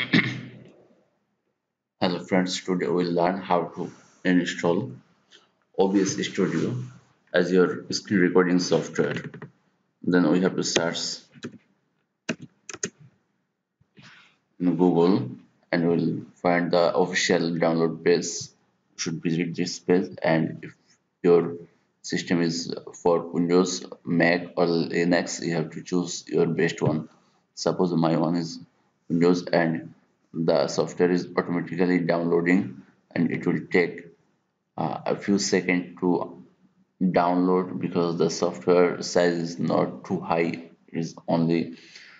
Hello friends, today we'll learn how to install OBS Studio as your screen recording software. Then we have to search in Google and we'll find the official download page. You should visit this page, and if your system is for Windows, Mac or Linux, you have to choose your best one. Suppose my one is Windows and the software is automatically downloading and it will take a few seconds to download because the software size is not too high. It is only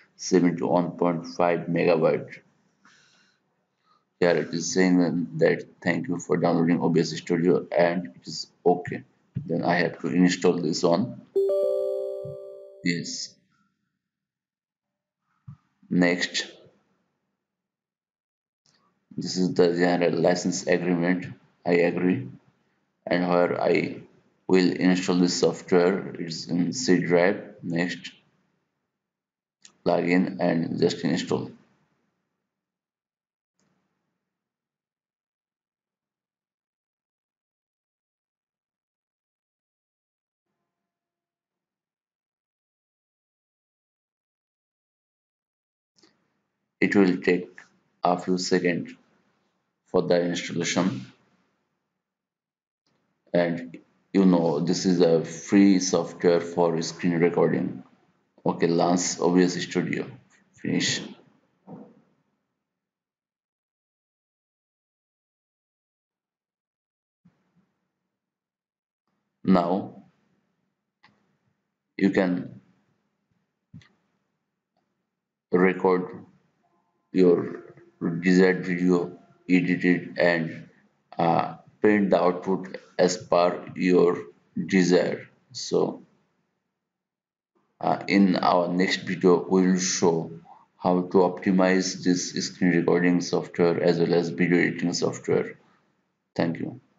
71.5 megabyte. Here it is saying that thank you for downloading OBS Studio, and it is okay. Then I have to install this one. Yes. Next, this is the general license agreement. I agree. And where I will install this software, it's in C drive. Next, login and just install. It will take a few seconds for the installation, and this is a free software for screen recording. Okay, launch OBS Studio. Finish. Now you can record your desired video, edit it, and print the output as per your desire. So in our next video, we will show how to optimize this screen recording software as well as video editing software. Thank you.